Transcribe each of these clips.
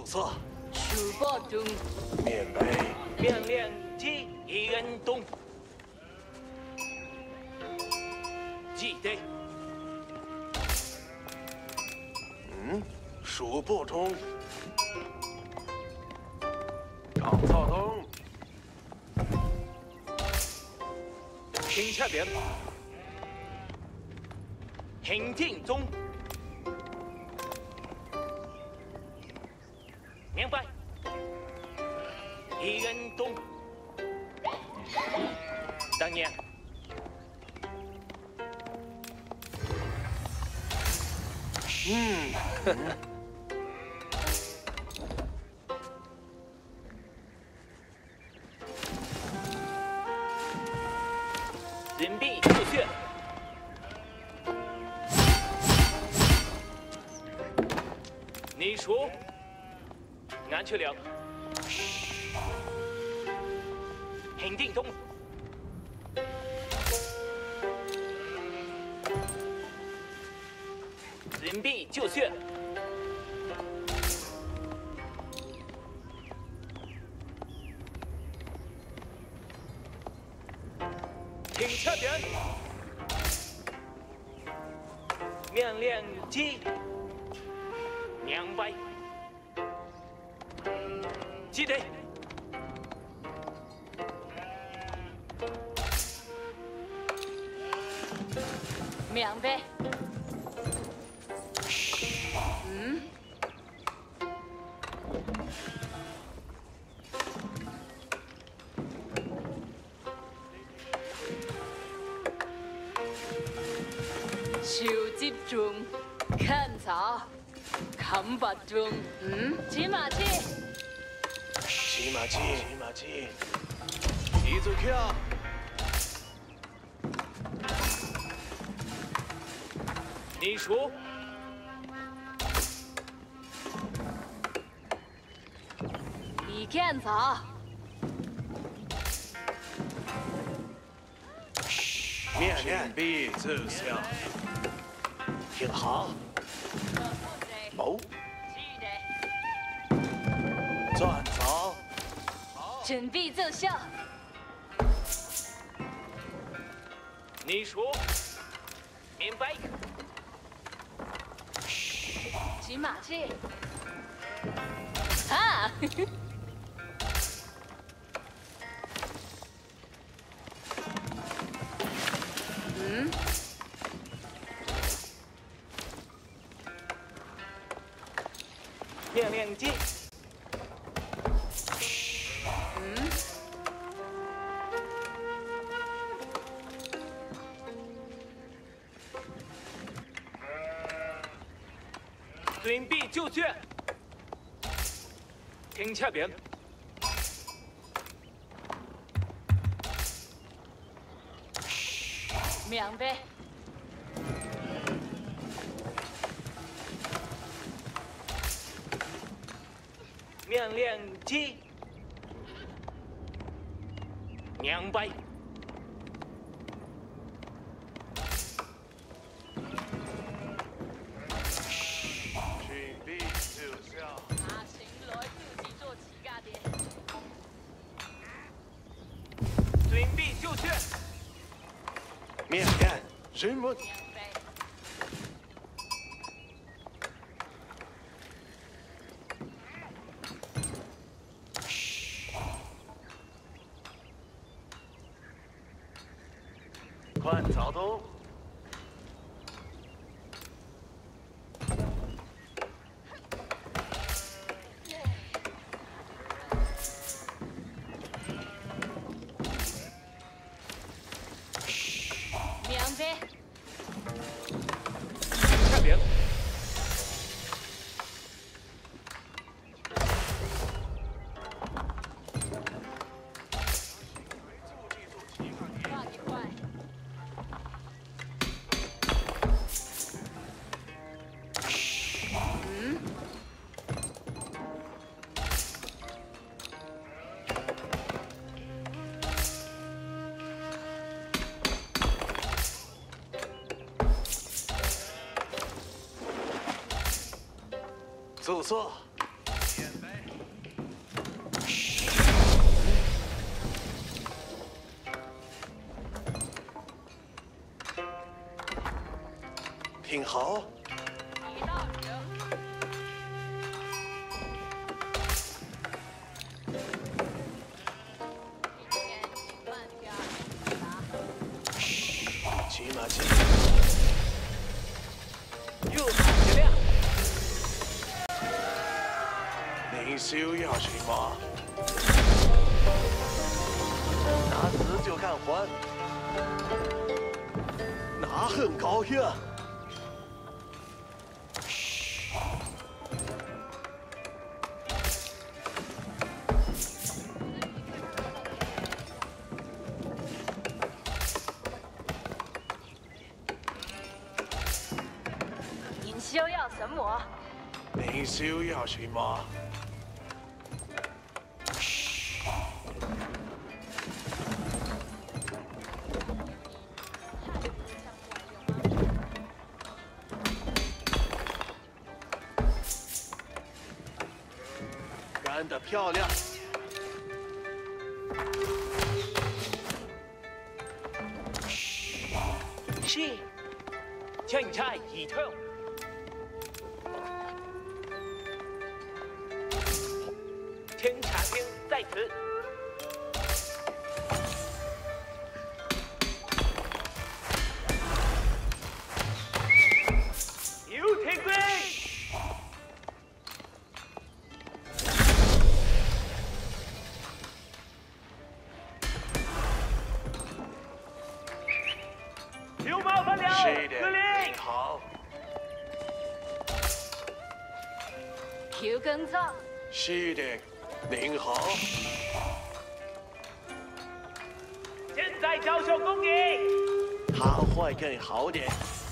紫色。 书包中。 面杯。 命令机移动。记得。 数步中。长草中。 停下边。行进中。明白。移动。当然。准备就绪。你说，安全了。行进中。准备就绪。停车边。命令机。明白。记得。 明白。手集中，看草，砍拔中。骑马器。 骑马器。骑马器。一字跳。 你说。 你看草。 面面必自效。听好。谋。钻草。 准备奏效。 你说。明白。 骑马器。啊！ 命令机。准备就绪。停下边。 明白。 命令机。明白。 准备就效。 阿行来自己做乞丐的。 准备就绪。 面干。什么？ 明白。 快草东。 明白。 下边。 快一快。 紫色。 挺好。 1到0。 骑马骑， 又打质量。 您休要骑马，拿死就干活，那很高兴。 您需要什么？ 您休要骑马。干得漂亮！ 是，青菜一桶。天茶兵在此。游艇兵。有麻烦了， 是的， 司令。 您好。 调更造。 是的，您好。 现在招手攻击。 他会更好点。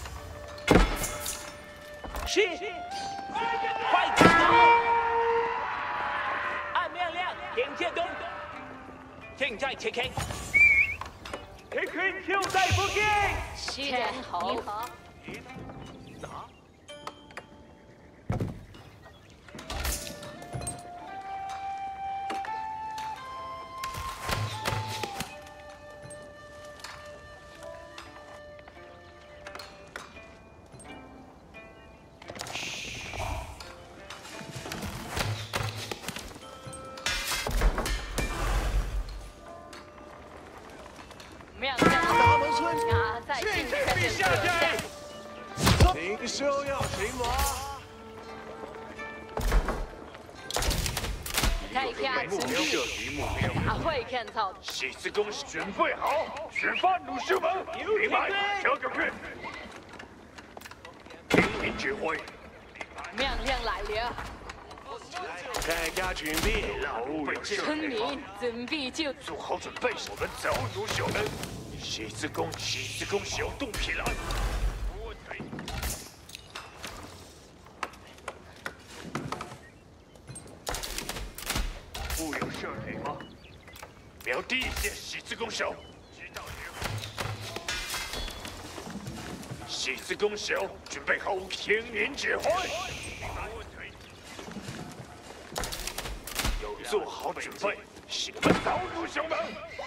是，快点走！按命令，迎接东。现在切开。切开就在附近。 是的，你好。 拿。 命令大门村， 俺在进城的下去。 您休要骑马。 在家准备，大会建造。 十字弓准备好，出发，鲁兄们，明白？交给去。听您指挥。 命令来了， 大家准备， 村民准备就做好准备，我们走，鲁兄们。十字弓小动起来。不有射腿吗？瞄第一线十字弓手，知道了。十字弓手准备好，听您指挥。有做好准备，请们走，鲁兄们。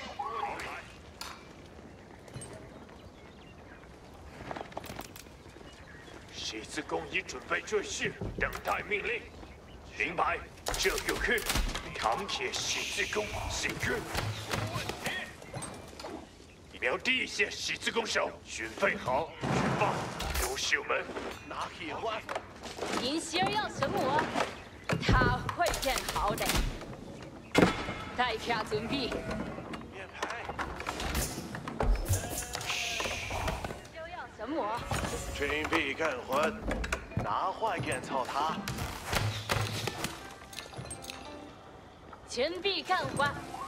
十字弓已准备就绪，等待命令。明白，这就去。长铁十字弓行军。瞄第一线十字弓手，准备好，出发，优秀们。 拿喜欢。 您需要什么？他会变好的。大家准备。 面牌。 需要什么？ 准备干活，拿坏干操他。 准备干活。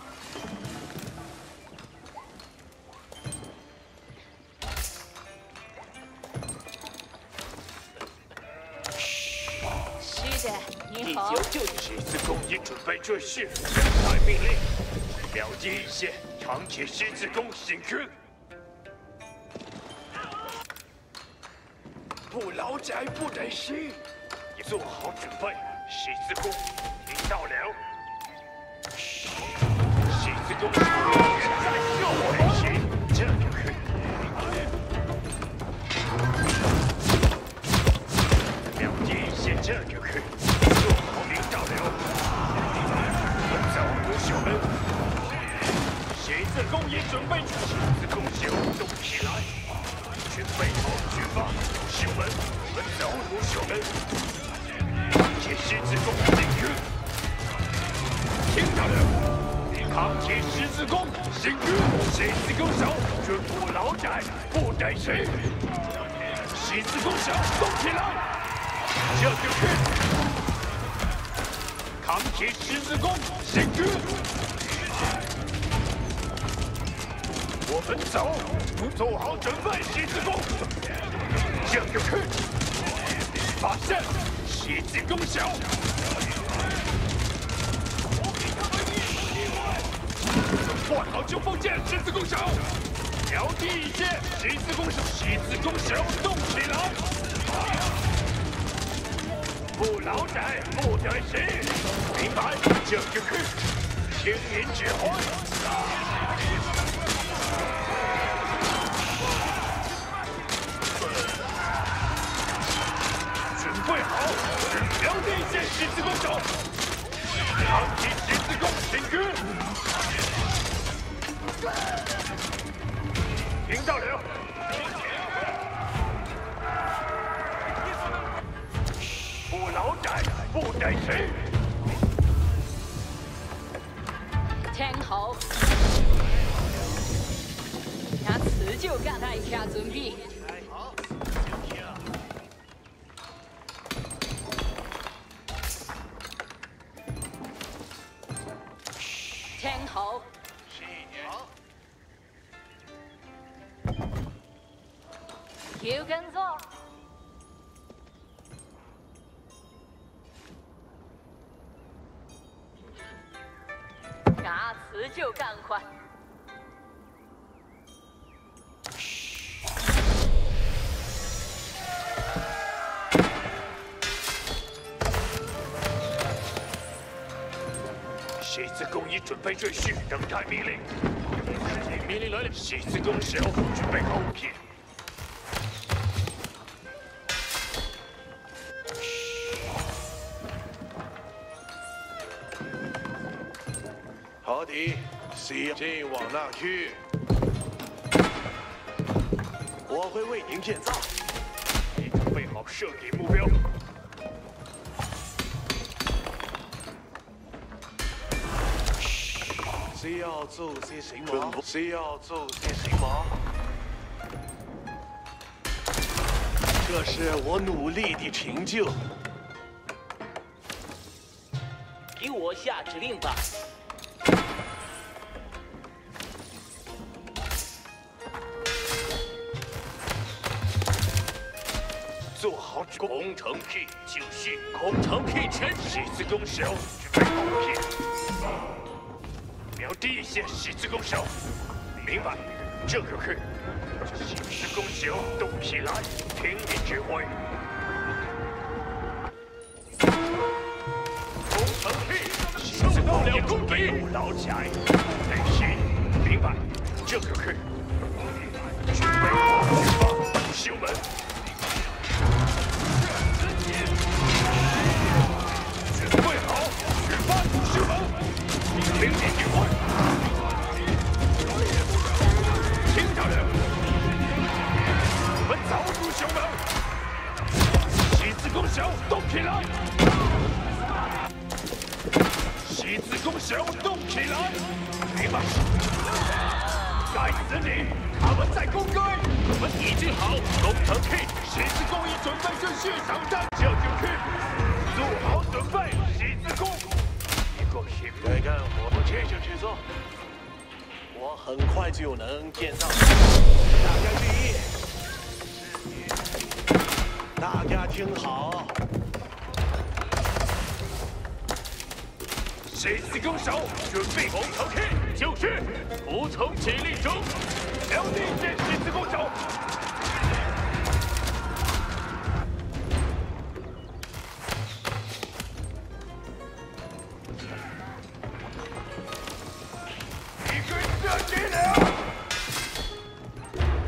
是的，你好。 十字弓已准备就绪，等待命令。瞄第一线，长铁十字弓行军。不老宅不得行，做好准备，十字弓听到了。十字弓现在就回行，这就是。 这就可以做好领导了。走，卢秀恩，写字工已准备，写字工手动起来，准备好出发。秀恩，走，卢秀恩，钢铁十字弓进去，听到了。 钢铁十字弓，行军，十字弓手，准不老窄，不带谁。十字弓手，动起来！这就是钢铁十字弓，行军。我们走，做好准备，十字弓。这就是发射，十字弓手。 换好冲锋剑，十字弓手，调低一些，十字弓手，十字弓手动起来，不老窄，不得谁，明白？这就是听您指挥。准备好，调低一些，十字弓手，扛起十字弓，行军。 听到了，不老窄，不带谁。 听好，俺辞就干他一下准备。听好。 有跟着，俺辞就干快。 十字弓已准备就绪，等待命令。命令来了，十字弓手准备好武器。 好的，请进往那去。我会为您建造。 你准备好射击目标。 需要做些什么？需要做些什么？这是我努力的成就。 给我下指令吧。 做好工程P 就绪，工程P前十字弓手准备好武器，瞄低一些十字弓手，明白？这个是十字弓手动起来，听你指挥。工程P 十字弓手准备不老起来，得行，明白？这个是准备好出发，修门。 准备好，出发！修门，命令指挥。听到了，我们早入修门。十字弓手动起来！十字弓手动起来！明白？该死你！他们在攻击！我们已经好，工程K，十字弓已准备就绪，上战，这就去。 做好准备，十字弓，一个平该干活，我这就去做。我很快就能建造。大家注意，大家听好。 十字弓手准备工程K，就是服从指令中，瞄定这十字弓手。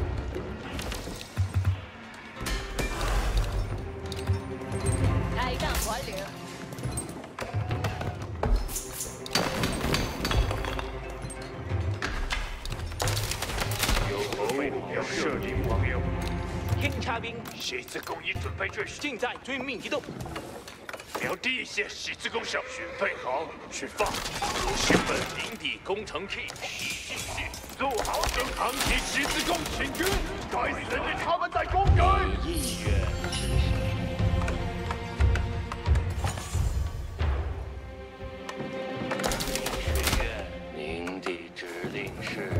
开杠。 着。 有何目标设定网友？ 听察兵， 喜字工已准备就绪， 尽在遵命移动。 瞄第一线，喜字攻手，准备好，出发。新闻营地工程 K 继续。 做好整航体十字弓行军，该死的他们在攻击！ 意愿。学院，明的指令是，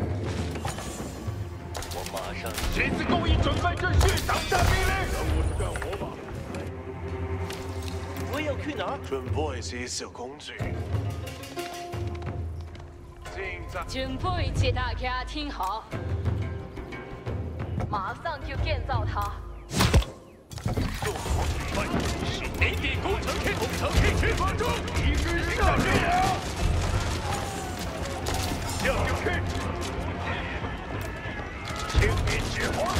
我马上。 十字弓已准备就绪，等待命令。让我吧。 我要去哪儿？ 准备些小工具。 准备，请大家听好，马上就建造它。 做好准备，营地工程 K 出发中，一个下去了。向右 K， 千年雪花。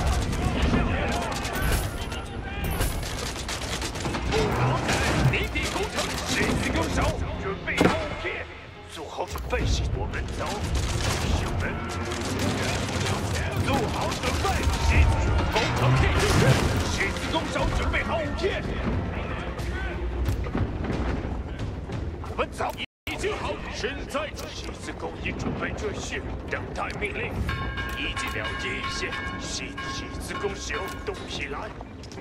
不老仔，营地工程十字弓手，准备好 K。 做好准备，我们走，兄们。做好准备，喜字工程 K 就绪，喜字弓手准备好武器。我们走，已经好，现在喜字弓已准备就绪，等待命令。已经了解一些，喜字弓手动起来。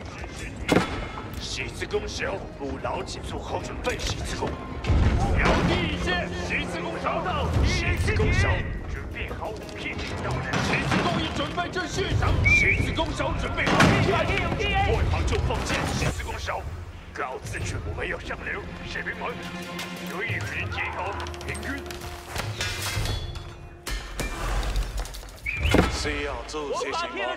喜字弓手，不牢记，做好准备，喜字弓。 瞄第一线，十字弓手到，十字弓手准备好武器，到了，十字弓已准备就绪，十字弓手准备好武器，外行就放箭，十字弓手，告辞去，我们要上流，士兵们，注意连接好，平均。 需要做些什么？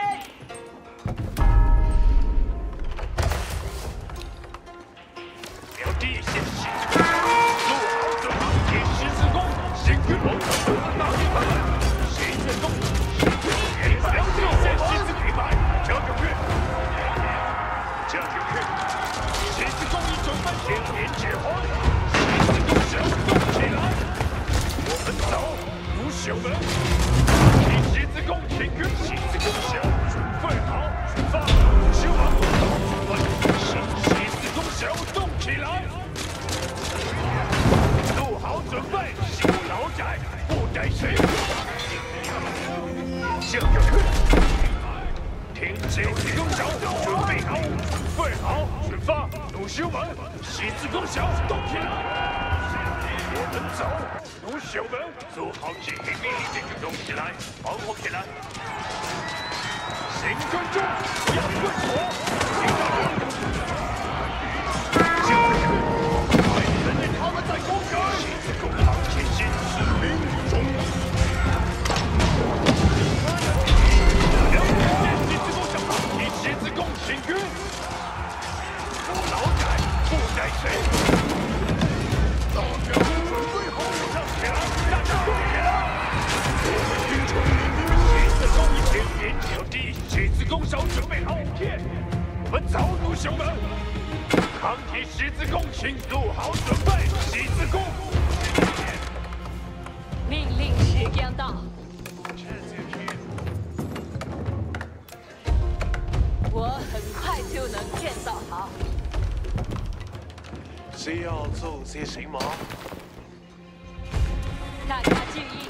瞄第一线，十字弓。 十字弓，行军猛手，大地盘，十字弓，瞄第一线，十字底牌，加油去，加油去，十字弓已准备，千年解放，十字弓手动起来，我们走，不朽们，以十字弓行军，十字弓手准备好，出发，修好，准备，十字弓手动起来。 做好准备，不老仔，不带谁。向右去，听十字弓手，准备好，准备好，出发，弩手们，十字弓手动起来。我们走，弩手们，做好指挥命令就动起来，保护起来。行军中，要稳妥，听到没？向右去，快人类他们在攻击。 攻航前进，士兵中。十字弓上航体，十字弓行军。不老仔，不带谁。大家准备好，上起来，大家动起来。我们军中，十字弓一千年脚地，十字弓手准备好武器。我们走，路兄们。航体十字弓，请做好准备，十字弓。 命令时间到，我很快就能建造好。 需要做些什么？ 大家注意，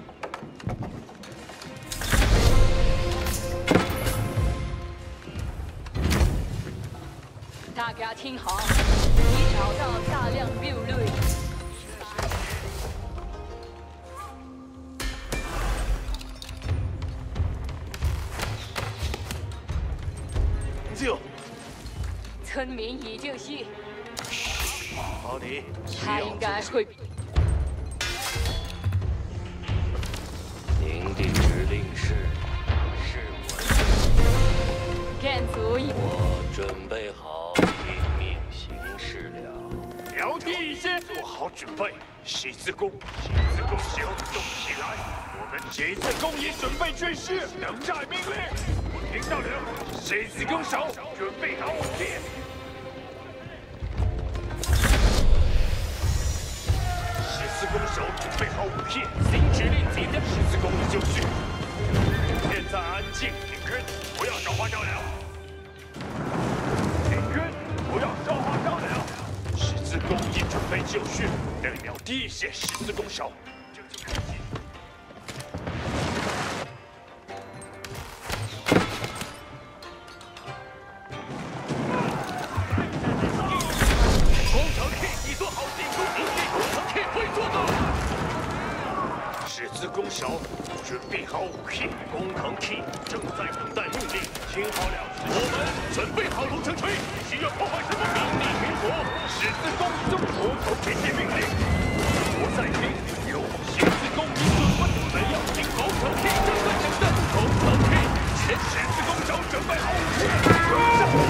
大家听好，已找到大量肉类。 村民已就绪， 好你， 他应该会。 您的指令是我。 建筑已。 我准备好听命行事了。 瞄第一线，做好准备，十字弓，十字弓手动起来，我们十字弓已准备就绪，等待命令。我听到了，十字弓手准备好武器。 手准备好武器，行指令急的十字弓就绪。现在安静，停军，不要烧花照料。停军，不要烧花照料。十字弓已准备就绪，2秒滴血十字弓手。这就开始。 十字弓手，准备好武器。工藤 K 正在等待命令。听好了，我们准备好龙城锤，需要破坏什么？命令巡逻。十字弓中火头前接命令。我在命令有十字弓一准备，我们要听工藤 K 正在等待。工藤 K，前十字弓手准备好武器。